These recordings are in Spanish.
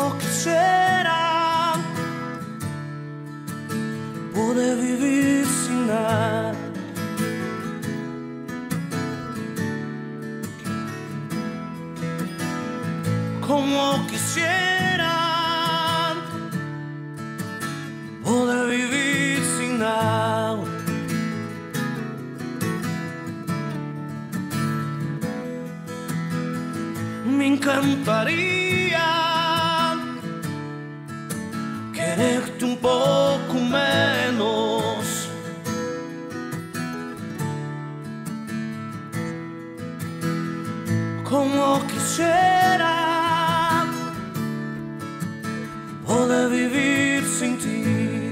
Como quisiera poder vivir sin nada. Como quisiera poder vivir sin agua. Me encantaría quererte un poco menos. Como quisiera poder vivir sin ti.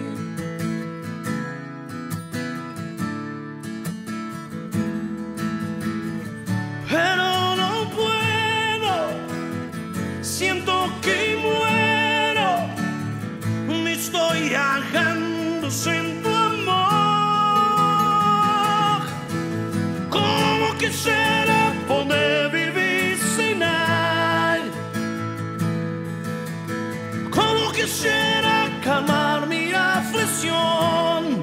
Pero no puedo, siento que muero, me estoy ahogando en tu amor. Como quisiera poder vivir sin él. Como quisiera calmar mi aflicción.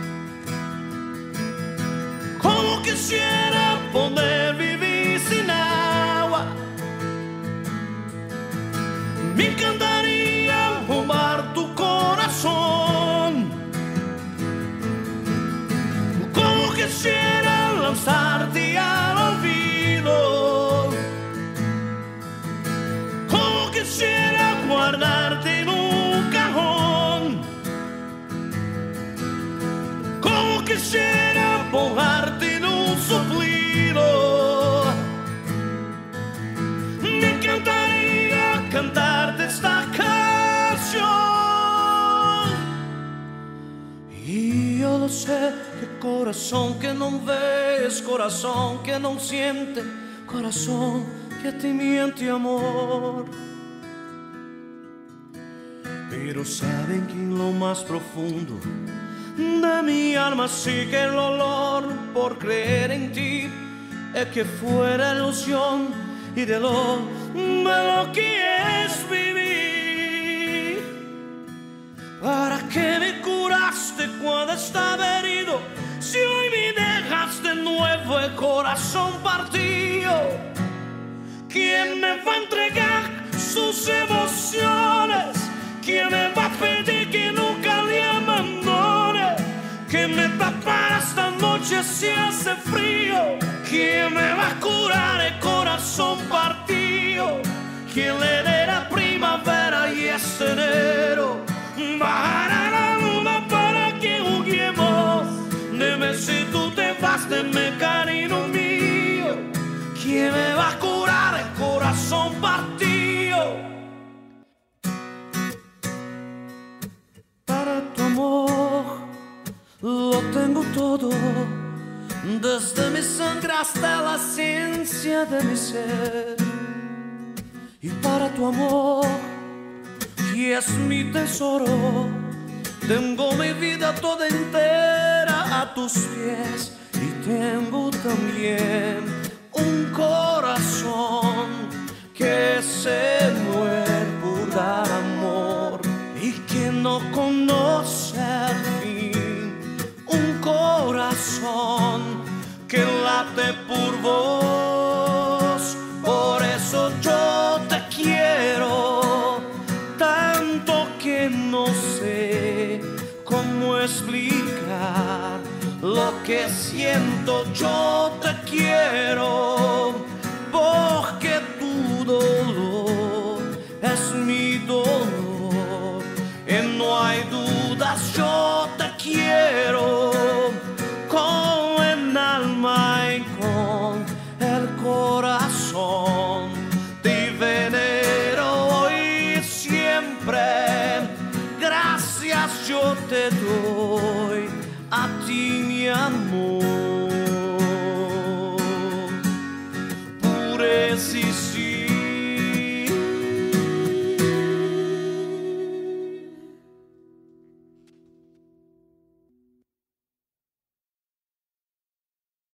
Como quisiera poder vivir sin agua. Me encantaría robar tu corazón. Como quisiera lanzarte al olvido. Como quisiera guardarte en un cajón. Como quisiera borrarte en un suplido. Me encantaría cantarte esta canción. Y yo lo sé, que corazón que no ves, corazón que no siente, corazón que te miente amor. Pero saben que en lo más profundo de mi alma sigue el olor por creer en ti, es que fuera ilusión y de lo que es vivir. ¿Para qué me curaste cuando estaba herido? Si hoy me dejas de nuevo el corazón partido, ¿quién me va a entregar sus emociones? ¿Quién me va a pedir que nunca le abandone? ¿Quién me tapará esta noche si hace frío? ¿Quién me va a curar el corazón partido? ¿Quién le dará primavera y este enero? Bajará la luna para que juguemos. Dime si tú te vas de mi cariño mío. ¿Quién me va a curar el corazón partido? Para tu amor lo tengo todo, desde mi sangre hasta la esencia de mi ser. Y para tu amor, que es mi tesoro, tengo mi vida toda entera a tus pies. Y tengo también un corazón que se muere por dar amor y que no conoce el fin. Un corazón que late por vos, por eso yo te quiero tanto que no sé cómo explicar lo que siento. Yo te quiero porque tu dolor es mi dolor y no hay dudas. Yo te quiero con el alma y con el corazón. Te venero hoy y siempre. Gracias yo te doy